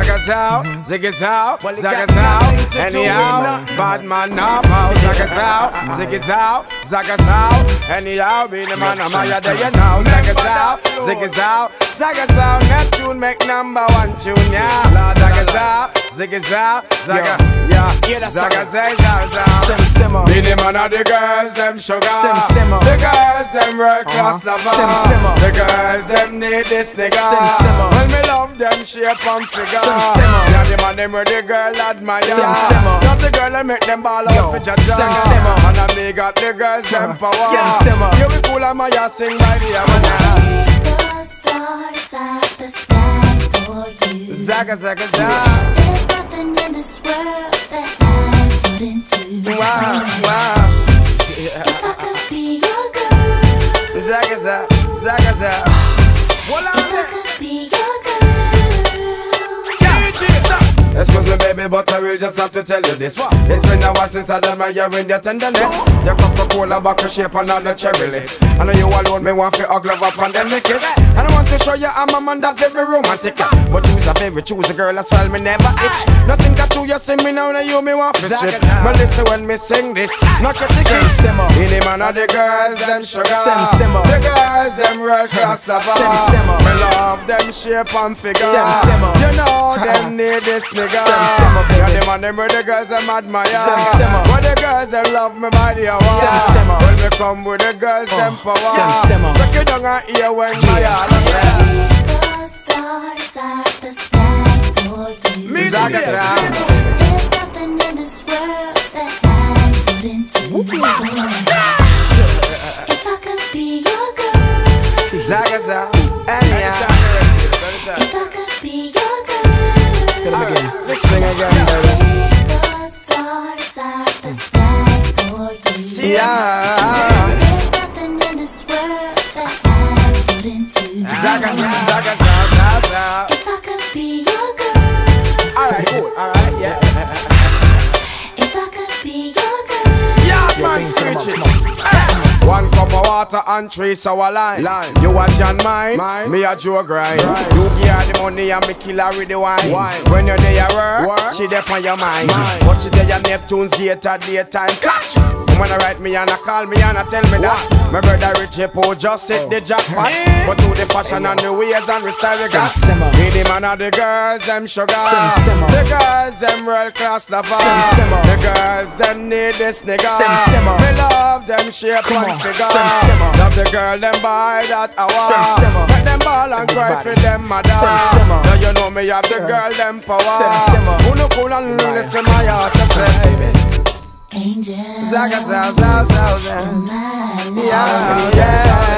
Zagazao, zigazao, zagazao. Anyhow, bad man now pow. Zagazao, zigazao, zagazao. Anyhow, be the man of my day you know. Zagazao, zigazao, zagazao. Neptune make #1 tune, yeah. Zagazao, zigazao, zaga, yeah. Zagazao, zagazao. Be the man of the girls, them sugar. The girls, them world class lover. The girls, them need this nigga. When me love them shape and figure. Yeah, the man them where the girl admire. Not the girl that make them ball out for jaja. And I me got the girls them power. You be cool and my ass sing by the hour. The stars at the sky for you. Zaga zaga zaga. There's nothing in this world that I wouldn't do. Wow, wow. If I could be your girl. Zaga zaga zaga zaga. If I could be your girl. Excuse me baby, but I will just have to tell you this. It's been a while since I done my in your tenderness. Your Coca-Cola bottle shape and all the cherry lips. I know you alone, me want to hug love up and then me kiss. And I want to show you I'm a man that's very romantic. But choose a favorite, choose a girl that's well, me never itch. Nothing that you see me now, that you me want to strip. But listen when me sing this, not your ticket. In the man of the girls, them sugar. The girls, them world class lover. Me love them shape and figure. You know them need this nigga. Yeah, the man them with the girls them admire. But the girls them love me by the hour. When me come with the girls them power. Suck it down and hear when my heart The stars at the sky for you. There's nothing in this world that I wouldn't do. If I could be your girl. Zagaza, If I could be your girl. Let's sing again, baby. The stars at the sky for you. Yeah. There's nothing in this world that I wouldn't do. Zagaza. If I could be your girl. Alright, cool. Alright, yeah. If I could be your girl. Yeah, man, screech it. One cup of water and 3 sour lime. You a John mine, me a Joe grind. You give her the money and me kill her with the wine. When you're there work, she there on your mind. But she there your Neptune's gate at daytime. Catch! When I write me and I call me and I tell me that my brother Richie Poe just hit the jackpot. But to the fashion and the ways and the style we got. Me the man of the girls, them sugar. The girls, them world class lover. The girls, them need this nigga. Me love them shape and figure. Love the girl, them buy that hour. Make them ball and cry for them mother. Now you know me have the girl, them power. Who no cool and listen my heart to say. Angel, Zaga, zaga, zaga, zaga. my life. Yeah, yeah.